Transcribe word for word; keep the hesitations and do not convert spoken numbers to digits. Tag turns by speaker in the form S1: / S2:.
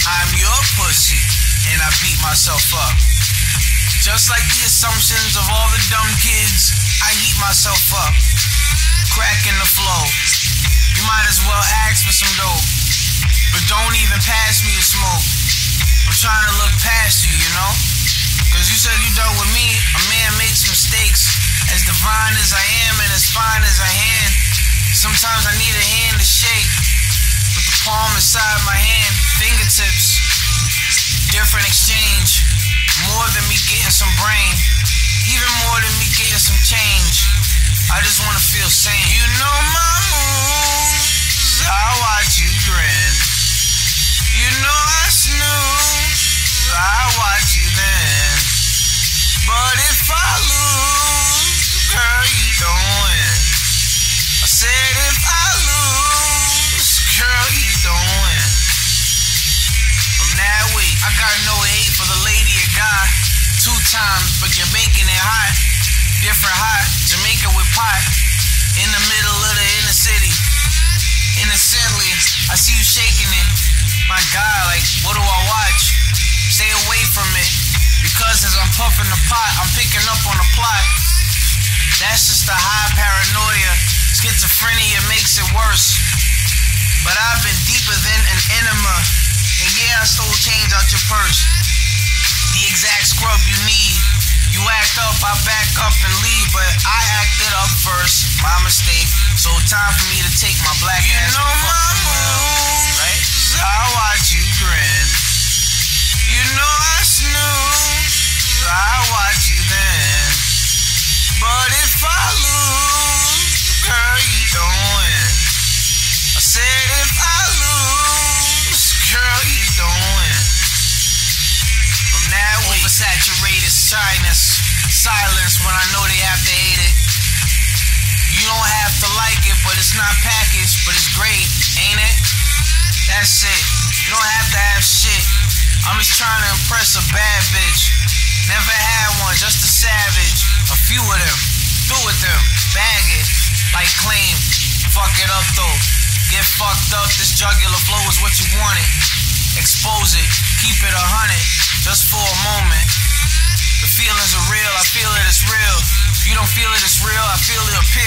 S1: I'm your pussy, and I beat myself up. Just like the assumptions of all the dumb kids, I heat myself up. Cracking the flow. You might as well ask for some dope, but don't even pass me the smoke. I'm trying to look past you, you know? Cause you said you done with me. A man makes mistakes. As divine as I am and as fine as I am, sometimes I need a hand to shake. With the palm inside my hand, fingertips. Different exchange. More than me getting some brain. Even more than me getting some change. I just wanna feel sane. You know my moves, I watch you grin. You know I snooze, I watch you then. But if I lose, girl, you don't win. I said if I lose, girl, you don't win. From that week, I got no hate for the lady or guy. Two times, but you're making it hot. Different hot, Jamaica with pot. In the middle of the inner city. Innocently, I see you shaking it. My God, like, what do I watch? Stay away from it. Because as I'm puffing the pot, I'm picking up on the plot. That's just a high paranoia. Schizophrenia makes it worse. But I've been deeper than an enema. And yeah, I stole change out your purse. The exact scrub you need. You act up, I back up and leave, but I acted up first. My mistake. So time for me to take my black
S2: You
S1: ass.
S2: know my
S1: moves, right? I watch you grin.
S2: You know I snooze,
S1: I watch you then.
S2: but if I lose, girl, you don't win.
S1: I said if I lose, girl, you don't win. From that week, oversaturated shyness, silence when I know they have to hate it. You don't have to like it, but it's not packaged, but it's great, ain't it? That's it. You don't have to have shit. I'm just trying to impress a bad bitch. Never had one, just a savage. A few of them, through with them, bag it, like claim. Fuck it up though. Get fucked up, this jugular flow is what you wanted. Expose it, keep it a hundred, just for a moment. The feelings are real, I feel it, it's real. You don't feel it, it's real, I feel it,